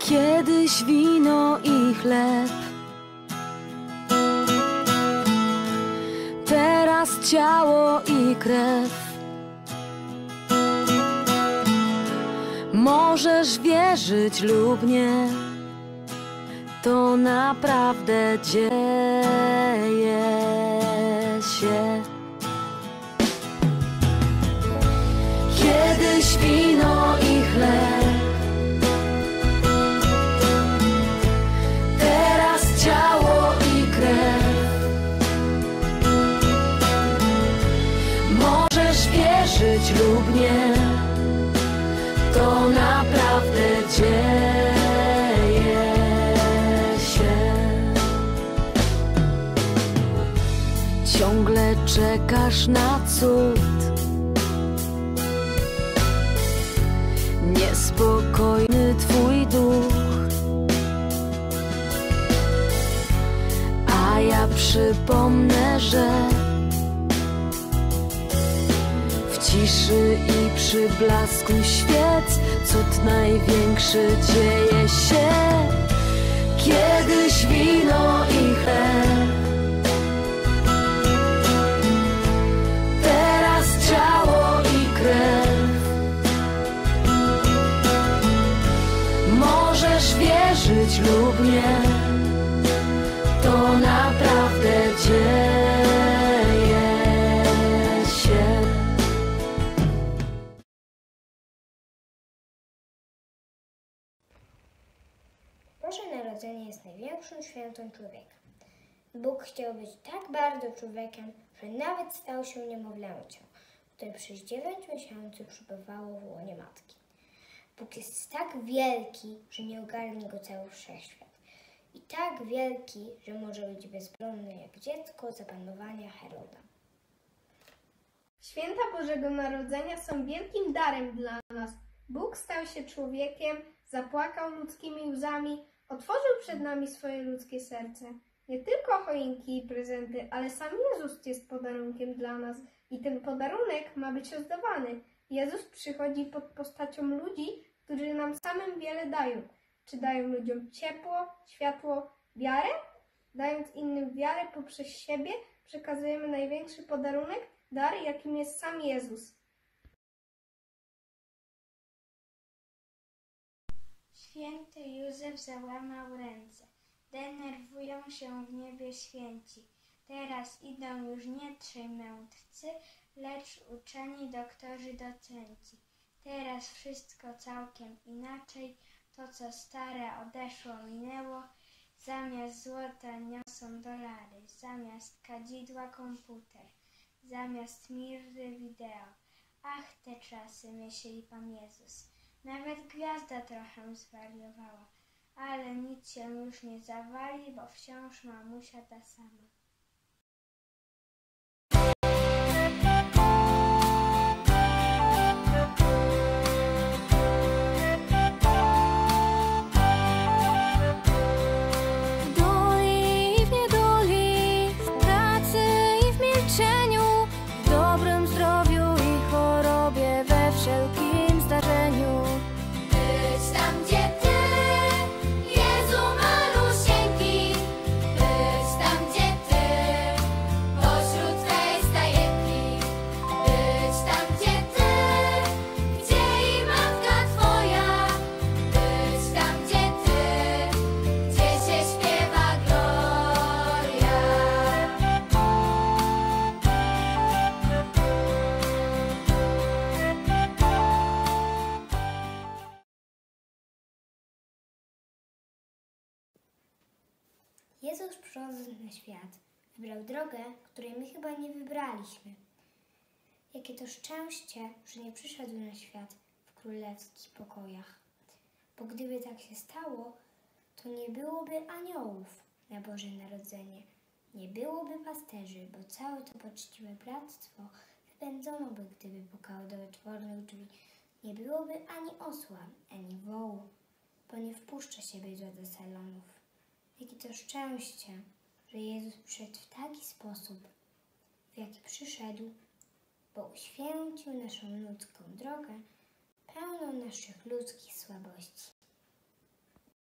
Kiedyś wino i chleb, teraz ciało i krew. Możesz wierzyć lub nie, to naprawdę dzieje się. Kiedyś wino i chleb, teraz ciało i krew. Możesz wierzyć lub nie, to naprawdę dzieje się. Ciągle czekasz na cud, niespokojny twój duch, a ja przypomnę, że w ciszy i przy blasku świec cud największy dzieje się. Kiedyś wino i chleb, teraz ciało i krew. Możesz wierzyć lub nie, to naprawdę dzieje się. Boże Narodzenie jest największą świętą człowieka. Bóg chciał być tak bardzo człowiekiem, że nawet stał się niemowlęciem, które przez 9 miesięcy przebywało w łonie matki. Bóg jest tak wielki, że nie ogarnie go cały wszechświat. I tak wielki, że może być bezbronny jak dziecko zapanowania Heroda. Święta Bożego Narodzenia są wielkim darem dla nas. Bóg stał się człowiekiem, zapłakał ludzkimi łzami, otworzył przed nami swoje ludzkie serce. Nie tylko choinki i prezenty, ale sam Jezus jest podarunkiem dla nas i ten podarunek ma być rozdawany. Jezus przychodzi pod postacią ludzi, którzy nam samym wiele dają. Czy dają ludziom ciepło, światło, wiarę? Dając innym wiarę poprzez siebie, przekazujemy największy podarunek, dar, jakim jest sam Jezus. Święty Józef załamał ręce. Denerwują się w niebie święci. Teraz idą już nie 3 mędrcy, lecz uczeni doktorzy docenci. Teraz wszystko całkiem inaczej. To, co stare odeszło, minęło. Zamiast złota niosą dolary, zamiast kadzidła komputer, zamiast mirry wideo. Ach, te czasy, myśli Pan Jezus. Nawet gwiazda trochę zwariowała, ale nic się już nie zawali, bo wciąż mamusia ta sama. Jezus, przychodząc na świat, wybrał drogę, której my chyba nie wybraliśmy. Jakie to szczęście, że nie przyszedł na świat w królewskich pokojach. Bo gdyby tak się stało, to nie byłoby aniołów na Boże Narodzenie, nie byłoby pasterzy, bo całe to poczciwe bractwo wypędzono by, gdyby pukało do otwornych drzwi. Nie byłoby ani osła, ani wołu, bo nie wpuszcza się bydła do salonów. Jakie to szczęście, że Jezus przyszedł w taki sposób, w jaki przyszedł, bo uświęcił naszą ludzką drogę, pełną naszych ludzkich słabości.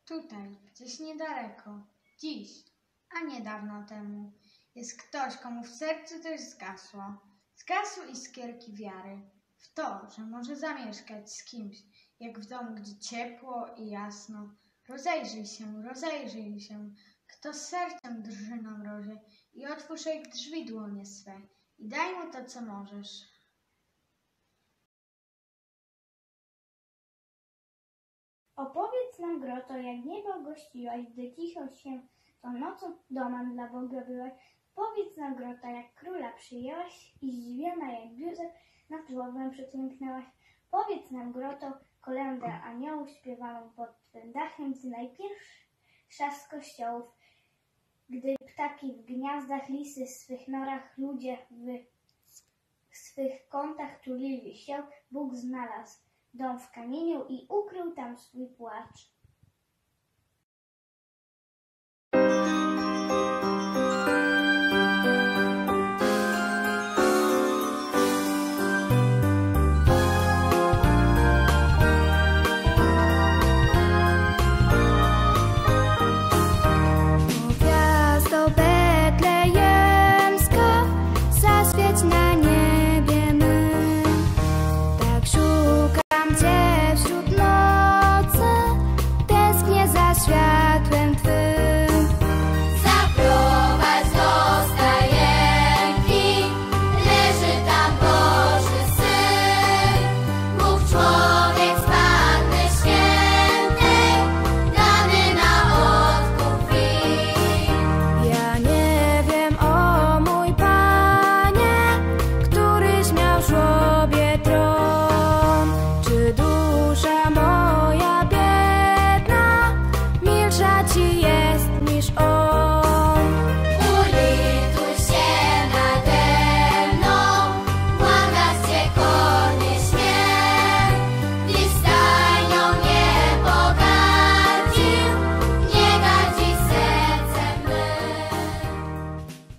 Tutaj, gdzieś niedaleko, dziś, a nie dawno temu, jest ktoś, komu w sercu coś zgasło. Zgasły iskierki wiary w to, że może zamieszkać z kimś, jak w domu, gdzie ciepło i jasno. Rozejrzyj się, kto z sercem drży na mrozie i otwórz jak drzwi dłonie swe i daj mu to, co możesz. Opowiedz nam, Groto, jak niebo gościłaś, gdy cicho się tą nocą domem dla Boga byłaś. Powiedz nam, Groto, jak króla przyjęłaś i zdziwiona jak Józef nad żłobem przeklęknęłaś. Powiedz nam, Groto, kolędę aniołów śpiewaną pod twym dachem, gdy najpierwsza z kościołów, gdy ptaki w gniazdach, lisy w swych norach, ludzie w swych kątach tulili się, Bóg znalazł dom w kamieniu i ukrył tam swój płacz. Gwiazdo betlejemska, zaświeć na niebie my. Tak szukam Cię wśród nocy, tęsknię za światłem Twym. Zaprowadź do stajenki, leży tam Boży Syn. Bóg człowiek z Panny Świętej, dany na odkup win. Ja nie wiem, o mój Panie, któryś miał w żłobie tron. Czy dusza moja biedna milsza Ci jest niż On? Ulituj się nade mną, błagać Cię korny śmiem. Tyś stajnią nie pogardził, nie gardzi sercem mym.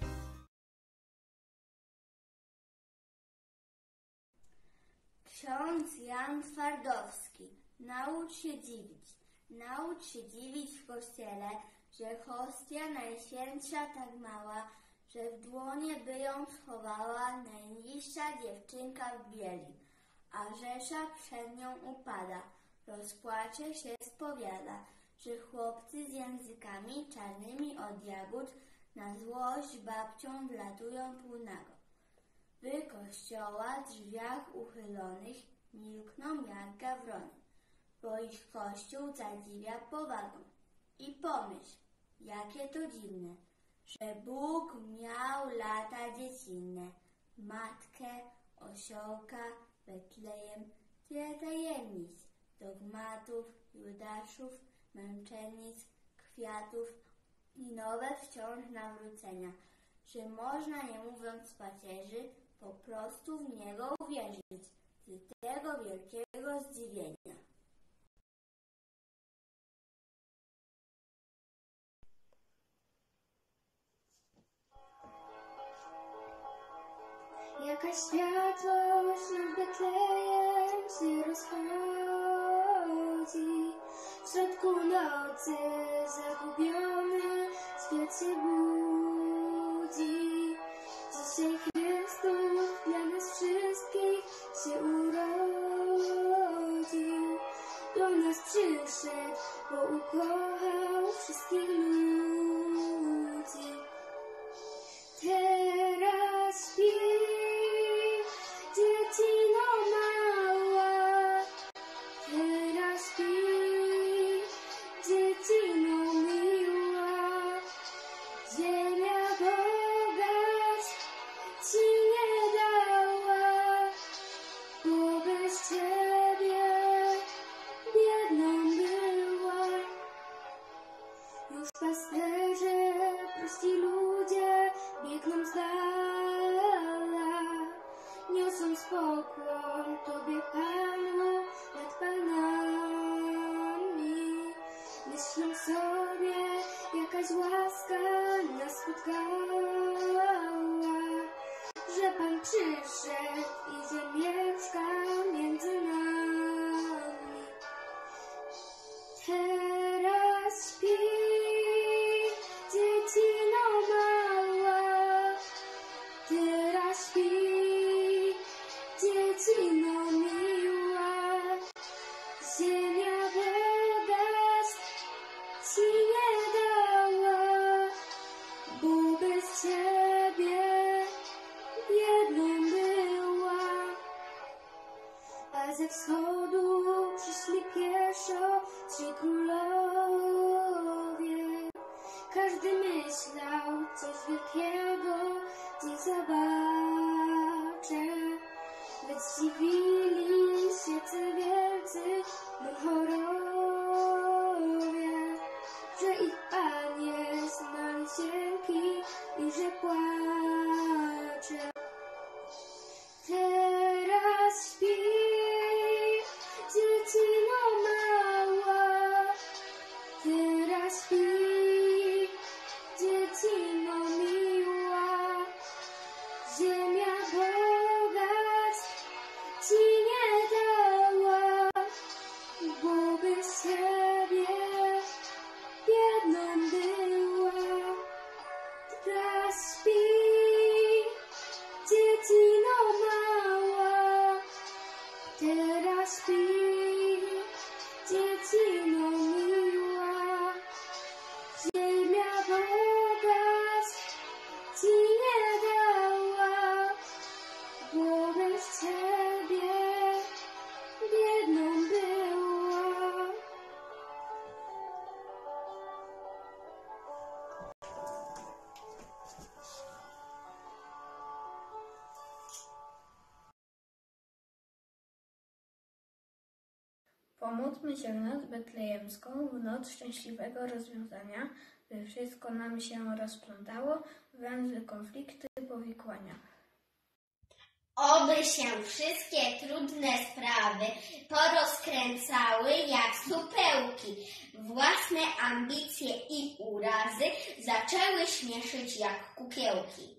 Ksiądz Jan Twardowski. Naucz się dziwić w kościele, że hostia najświętsza tak mała, że w dłonie by ją schowała najniższa dziewczynka w bieli, a rzesza przed nią upada, rozpłacze się, spowiada, że chłopcy z językami czarnymi od jagód na złość babcią wlatują półnago. W kościoła drzwiach uchylonych milkną jak gawrony, bo ich kościół zadziwia powagą. I pomyśl, jakie to dziwne, że Bóg miał lata dziecinne, matkę, osiołka, Betlejem, tyle tajemnic, dogmatów, Judaszów, męczennic, kwiatów i nowe wciąż nawrócenia, że można, nie mówiąc pacierzy, po prostu w Niego uwierzyć z tego wielkiego zdziwienia. Jakaś światłość nad Betlejem się rozchodzi. W środku nocy zagubiony świat się budzi. Dzisiaj Chrystus dla nas wszystkich się urodził. Do nas przyszedł, bo ukochał wszystkich ludzi. Teraz śpi dziecino mała, teraz śpi dziecino miła. Ziemia bogacz Ci nie dała, bo bez Ciebie biedną była. Już pasterze, prości ludzie biegną z dala, niosą pokłon Tobie, Panu, nad Panami. Myślą sobie, jakaś łaska nas spotkała, że Pan przyszedł i że mieszka między nami. Teraz wschodu przyszli pieszo 3 królowie. Każdy myślał coś wielkiego dziś zobaczę. Lecz zdziwili się ci wielcy mchorowie, że ich Pan jest malusieńki i że płacze. Teraz śpi dziecino mała, teraz śpi dziecino miła. Ziemia bogactw ci nie dała, bo bez siebie biedną była. Teraz śpi dziecino mała, teraz śpi dziecino miła. Ziemia bogactw ci nie dała, bo bez ciebie biedną była. Pomódlmy się w noc betlejemską, w noc szczęśliwego rozwiązania, by wszystko nam się rozplątało, węzły, konflikty, powikłania. Oby się wszystkie trudne sprawy porozkręcały jak supełki. Własne ambicje i urazy zaczęły śmieszyć jak kukiełki.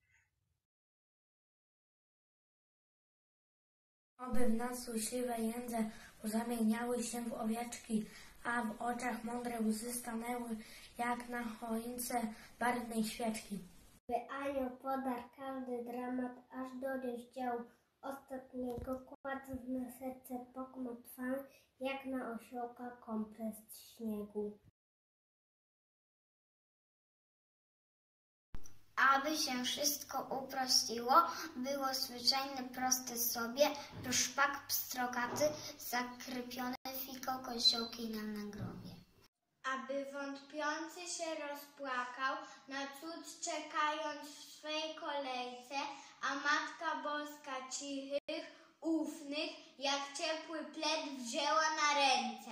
Oby w nas złośliwe jędze pozamieniały się w owieczki, a w oczach mądre łzy stanęły, jak na choince barwnej świeczki. By anioł podarł każdy dramat, aż do rozdziału ostatniego, kładąc na serce pokłopotany, jak na osiołka kompres śniegu. Aby się wszystko uprościło, było zwyczajne, proste sobie, szpak pstrokaty, zakrypione fiko, koziołki nam na grobie. Aby wątpiący się rozpłakał, na cud czekając w swej kolejce, a Matka Boska cichych, ufnych, jak ciepły pled wzięła na ręce.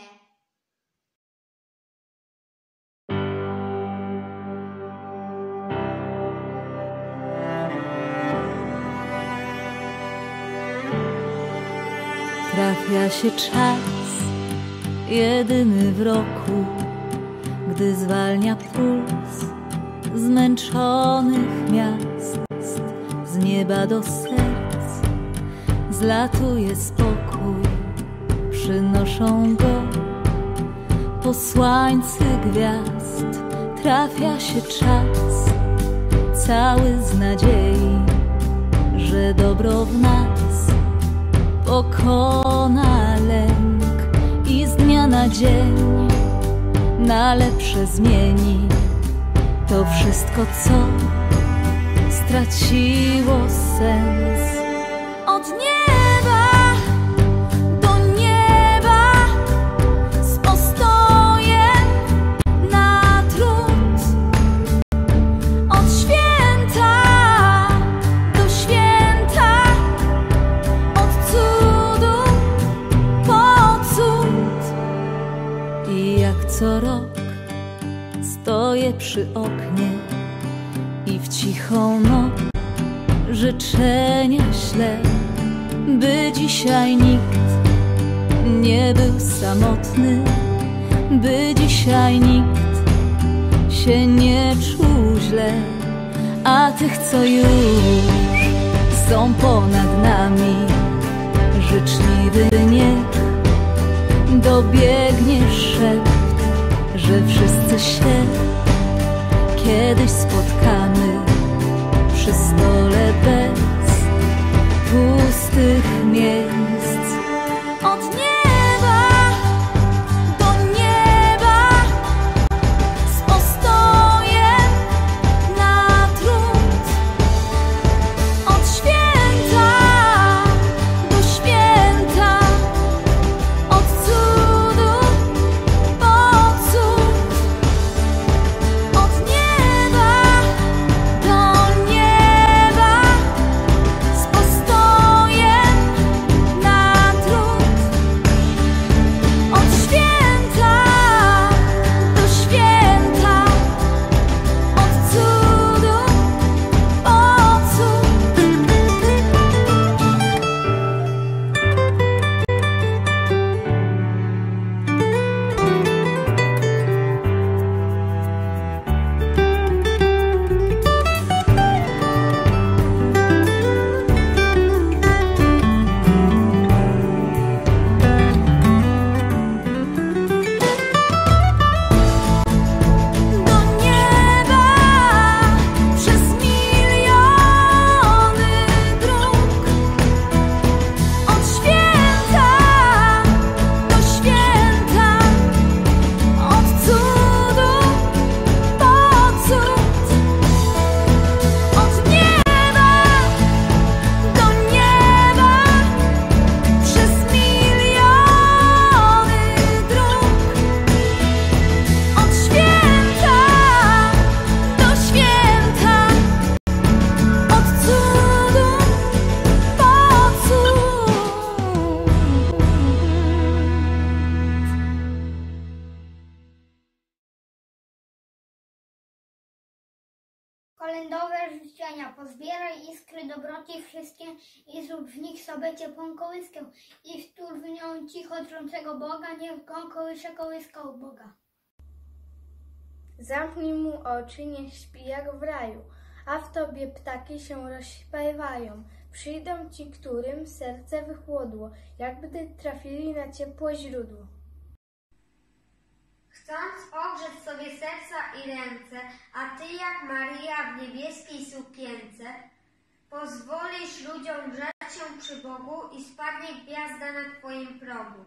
Trafia się czas, jedyny w roku, gdy zwalnia puls zmęczonych miast. Z nieba do serc zlatuje spokój, przynoszą go posłańcy gwiazd. Trafia się czas, cały z nadziei, że dobro w nas pokona lęk i z dnia na dzień na lepsze zmieni to wszystko, co straciło sens. Od nieba do nieba z postojem na trud, od święta do święta, od cudu po cud. I jak co rok stoję przy oknie i w cichą noc życzenia ślę, by dzisiaj nikt nie był samotny, by dzisiaj nikt się nie czuł źle, a tych, co już są ponad nami, życzliwy niech dobiegnie szept, że wszyscy się kiedyś spotkamy przy stole bez pustych miejsc. Od nieba do nieba z postojem na trud, od święta do święta, kolędowe życzenia. Pozbieraj iskry dobroci wszystkie i zrób w nich sobie ciepłą kołyskę. I wtul w nią cicho trącego Boga, niech go kołysze kołyską Boga. Zamknij mu oczy, niech śpi jak w raju, a w tobie ptaki się rozśpiewają. Przyjdą ci, którym serce wychłodło, jakby trafili na ciepłe źródło. Chcąc ogrzeć sobie serca i ręce, a ty jak Maryja w niebieskiej sukience, pozwolisz ludziom grzać się przy Bogu i spadnie gwiazda na twoim progu.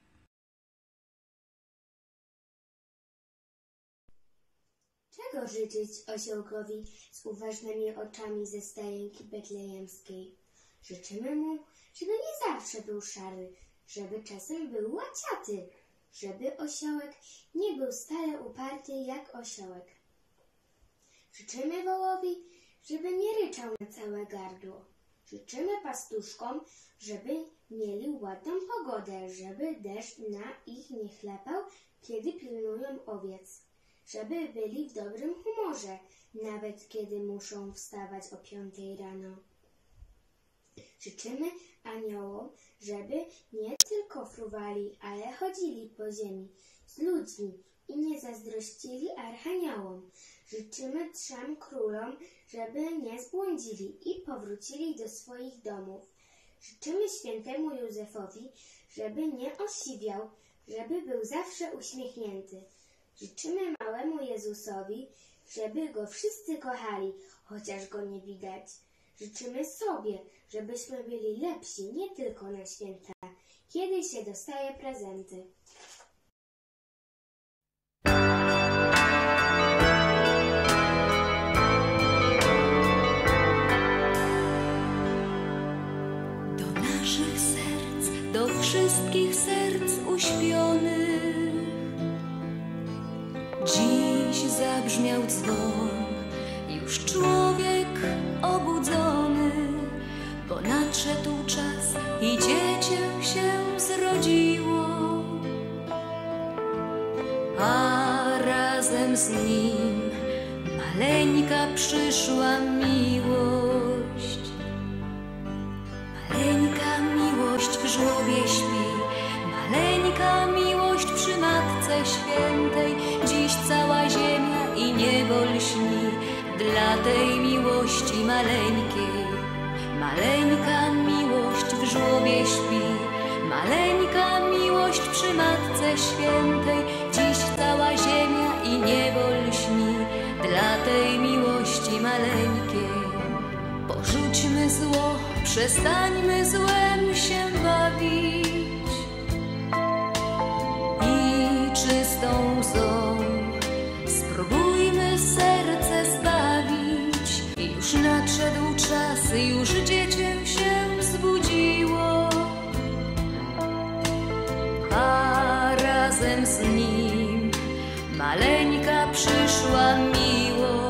Czego życzyć osiołkowi z uważnymi oczami ze stajenki betlejemskiej? Życzymy mu, żeby nie zawsze był szary, żeby czasem był łaciaty, żeby osiołek nie był stale uparty jak osiołek. Życzymy wołowi, żeby nie ryczał na całe gardło. Życzymy pastuszkom, żeby mieli ładną pogodę, żeby deszcz na ich nie chlapał, kiedy pilnują owiec. Żeby byli w dobrym humorze, nawet kiedy muszą wstawać o 5 rano. Życzymy aniołom, żeby nie tylko fruwali, ale chodzili po ziemi z ludźmi i nie zazdrościli archaniołom. Życzymy 3 królom, żeby nie zbłądzili i powrócili do swoich domów. Życzymy świętemu Józefowi, żeby nie osiwiał, żeby był zawsze uśmiechnięty. Życzymy małemu Jezusowi, żeby Go wszyscy kochali, chociaż Go nie widać. Życzymy sobie, żebyśmy byli lepsi nie tylko na święta, kiedy się dostaje prezenty. Do naszych serc, do wszystkich serc uśpionych, dziś zabrzmiał dzwon, już człowiek obudzony, bo nadszedł czas i dziecię się zrodziło, a razem z nim maleńka przyszła miłość. Maleńka miłość w żłobie śpi, maleńka miłość przy Matce Świętej. Dziś cała ziemia i niebo lśni dla tej miłości maleńkiej. Maleńka miłość w żłobie śpi, maleńka miłość przy Matce Świętej. Dziś cała ziemia i niebo lśni dla tej miłości maleńkiej. Porzućmy zło, przestańmy złem się bawić i czystą łzą spróbujmy serce zbawić. Już nadszedł czas, już dziecię się zbudziło, a razem z nim maleńka przyszła miłość.